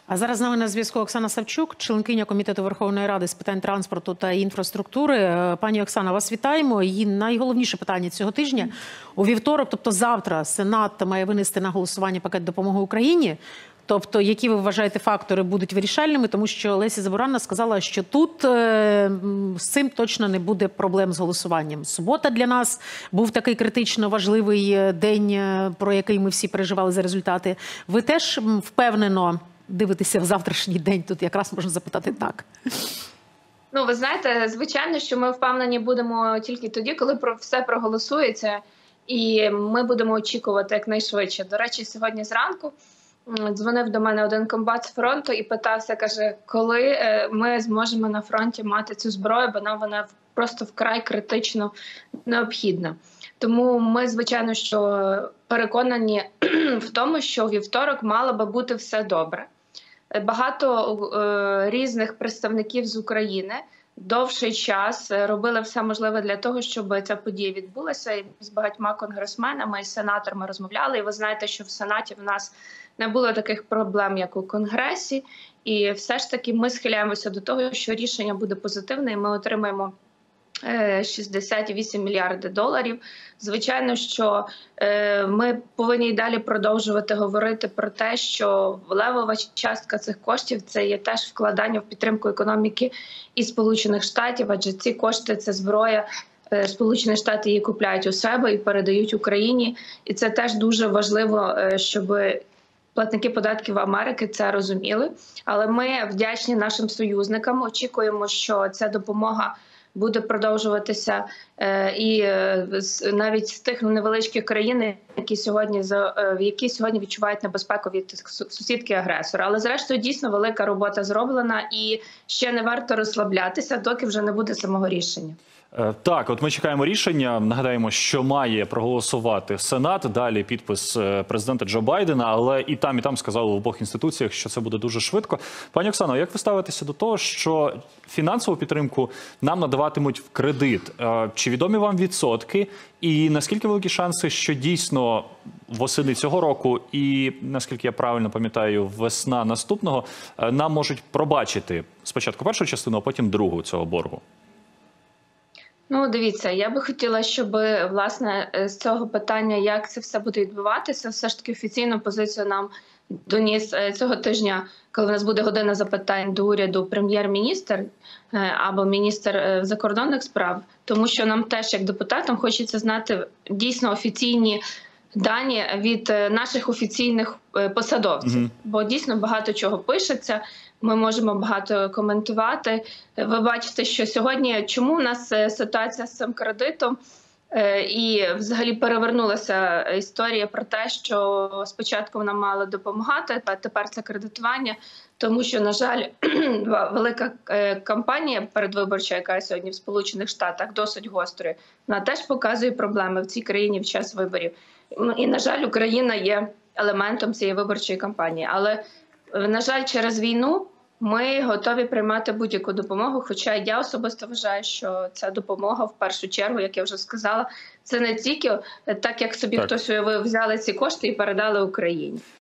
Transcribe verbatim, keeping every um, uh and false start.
А зараз з нами на зв'язку Оксана Савчук, членкиня Комітету Верховної Ради з питань транспорту та інфраструктури. Пані Оксана, вас вітаємо. І найголовніше питання цього тижня. У вівторок, тобто завтра, Сенат має винести на голосування пакет допомоги Україні. Тобто, які ви вважаєте фактори будуть вирішальними? Тому що Леся Забуранна сказала, що тут е, з цим точно не буде проблем з голосуванням. Субота для нас був такий критично важливий день, про який ми всі переживали за результати. Ви теж впевнено дивитися в завтрашній день? Тут якраз можна запитати так. Ну, ви знаєте, звичайно, що ми впевнені будемо тільки тоді, коли про все проголосується, і ми будемо очікувати якнайшвидше. До речі, сьогодні зранку дзвонив до мене один комбат з фронту і питався, каже, коли ми зможемо на фронті мати цю зброю, бо нам вона просто вкрай критично необхідна. Тому ми, звичайно, що переконані в тому, що у вівторок мало би бути все добре. Багато е, різних представників з України довший час робили все можливе для того, щоб ця подія відбулася. І з багатьма конгресменами і сенаторами розмовляли. І ви знаєте, що в Сенаті в нас не було таких проблем, як у Конгресі. І все ж таки ми схиляємося до того, що рішення буде позитивне, і ми отримаємо шістдесят вісім мільярдів доларів. Звичайно, що е, ми повинні й далі продовжувати говорити про те, що левова частка цих коштів – це є теж вкладання в підтримку економіки і Сполучених Штатів, адже ці кошти – це зброя, е, Сполучені Штати її купляють у себе і передають Україні. І це теж дуже важливо, е, щоб платники податків Америки це розуміли. Але ми вдячні нашим союзникам, очікуємо, що ця допомога буде продовжуватися і навіть з тих невеличких країн, які сьогодні які сьогодні відчувають небезпеку від сусідки-агресора. Але зрештою дійсно велика робота зроблена, і ще не варто розслаблятися, доки вже не буде самого рішення. Так, от ми чекаємо рішення. Нагадаємо, що має проголосувати Сенат. Далі підпис президента Джо Байдена, але і там, і там сказали в обох інституціях, що це буде дуже швидко. Пані Оксано, як ви ставитеся до того, що фінансову підтримку нам надаватимуть в кредит? Чи відомі вам відсотки? І наскільки великі шанси, що дійсно восени цього року і, наскільки я правильно пам'ятаю, весна наступного, нам можуть пробачити спочатку першу частину, а потім другу цього боргу? Ну, дивіться, я би хотіла, щоб, власне, з цього питання, як це все буде відбуватися, все ж таки офіційну позицію нам доніс цього тижня, коли в нас буде година запитань до уряду, прем'єр-міністр або міністр закордонних справ, тому що нам теж, як депутатам, хочеться знати дійсно офіційні дані від наших офіційних посадовців, mm-hmm. бо дійсно багато чого пишеться, ми можемо багато коментувати. Ви бачите, що сьогодні, чому у нас ситуація з цим кредитом, і взагалі перевернулася історія про те, що спочатку нам мали допомагати, а тепер це кредитування, тому що, на жаль, велика кампанія передвиборча, яка сьогодні в Сполучених Штатах досить гострою, вона теж показує проблеми в цій країні в час виборів. І, на жаль, Україна є елементом цієї виборчої кампанії. Але, на жаль, через війну ми готові приймати будь-яку допомогу, хоча я особисто вважаю, що ця допомога, в першу чергу, як я вже сказала, це не тільки так, як собі так. хтось уявив, взяли ці кошти і передали Україні.